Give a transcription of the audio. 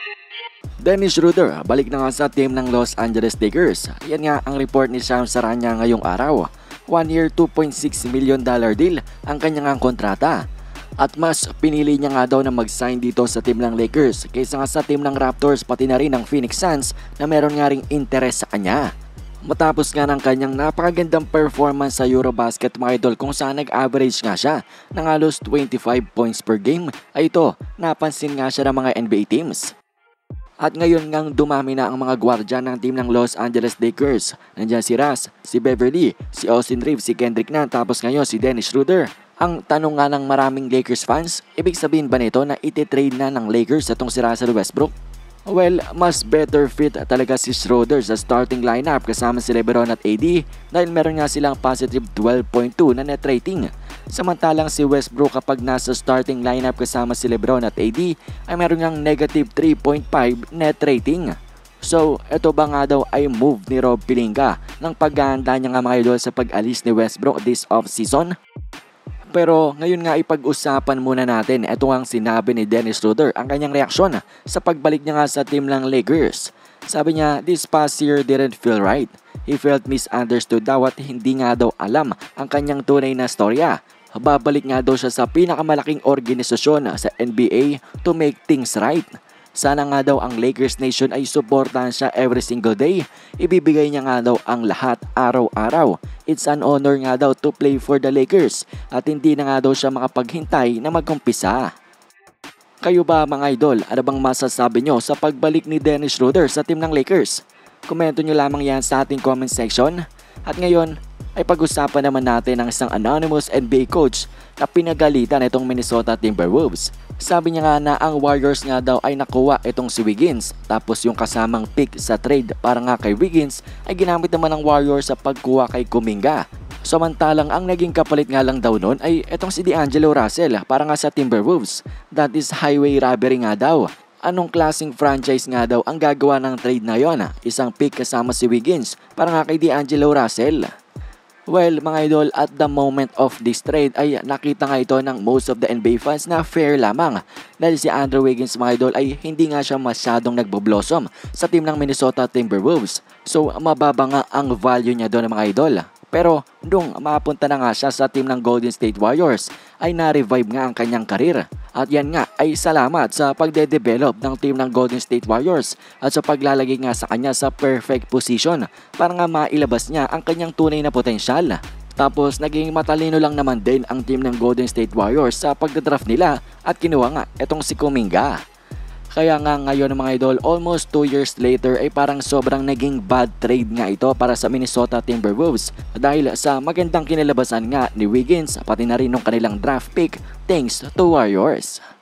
Dennis Schroeder, balik na nga sa team ng Los Angeles Lakers. Yan nga ang report ni Shams Charania ngayong araw. 1 year $2.6 million deal ang kanyang kontrata. At mas pinili niya nga daw na mag-sign dito sa team ng Lakers kaysa nga sa team ng Raptors pati na rin ng Phoenix Suns na meron nga ring interest sa kanya. Matapos nga ng kanyang napakagandang performance sa Eurobasket mga idol kung saan nag-average nga siya ng halos 25 points per game ay ito, napansin nga siya ng mga NBA teams. At ngayon ngang dumami na ang mga gwardya ng team ng Los Angeles Lakers. Nandiyan si Russ, si Beverly, si Austin Reeves, si Kendrick Nunn, tapos ngayon si Dennis Schroeder. Ang tanong nga ng maraming Lakers fans, ibig sabihin ba nito na iti-trade na ng Lakers itong si Russell Westbrook? Well, mas better fit talaga si Schroeder sa starting lineup kasama si LeBron at AD dahil meron nga silang positive 12.2 na net rating. Samantalang si Westbrook kapag nasa starting lineup kasama si LeBron at AD ay meron ngang negative 3.5 net rating. So, ito ba nga daw ay move ni Rob Pelinka ng paghahanda niya nga mga idol sa pag-alis ni Westbrook this off-season? Pero ngayon nga ipag-usapan muna natin ito ang sinabi ni Dennis Schroeder, ang kanyang reaksyon sa pagbalik niya nga sa team ng Lakers. Sabi niya, this past year didn't feel right. He felt misunderstood daw at hindi nga daw alam ang kanyang tunay na storya. Babalik nga daw siya sa pinakamalaking organisasyon sa NBA to make things right. Sana nga daw ang Lakers Nation ay suportahan siya every single day. Ibibigay niya nga daw ang lahat araw-araw. It's an honor nga daw to play for the Lakers at hindi na nga daw siya makapaghintay na mag-umpisa. Kayo ba mga idol, ano bang masasabi nyo sa pagbalik ni Dennis Schroeder sa team ng Lakers? Komento nyo lamang yan sa ating comment section. At ngayon ay pag-usapan naman natin ang isang anonymous NBA coach na pinagalitan itong Minnesota Timberwolves. Sabi niya nga na ang Warriors nga daw ay nakuha itong si Wiggins, tapos yung kasamang pick sa trade para nga kay Wiggins ay ginamit naman ng Warriors sa pagkuha kay Kuminga. Samantalang ang naging kapalit nga lang daw nun ay itong si D'Angelo Russell para nga sa Timberwolves. That is highway robbery nga daw. Anong klaseng franchise nga daw ang gagawa ng trade na yon? Isang pick kasama si Wiggins para nga kay D'Angelo Russell. Well mga idol, at the moment of this trade ay nakita nga ito ng most of the NBA fans na fair lamang dahil si Andrew Wiggins mga idol ay hindi nga siya masyadong nagbo-blossom sa team ng Minnesota Timberwolves. So mababa nga ang value niya doon mga idol. Pero nung mapunta na nga siya sa team ng Golden State Warriors ay na-revive nga ang kanyang karir. At yan nga ay salamat sa pagde-develop ng team ng Golden State Warriors at sa paglalagay nga sa kanya sa perfect position para nga mailabas niya ang kanyang tunay na potensyal. Tapos naging matalino lang naman din ang team ng Golden State Warriors sa pagdadraft nila at kinuha nga itong si Kuminga. Kaya nga ngayon mga idol, almost 2 years later ay parang sobrang naging bad trade nga ito para sa Minnesota Timberwolves dahil sa magandang kinalabasan nga ni Wiggins pati na rin ng kanilang draft pick thanks to Warriors.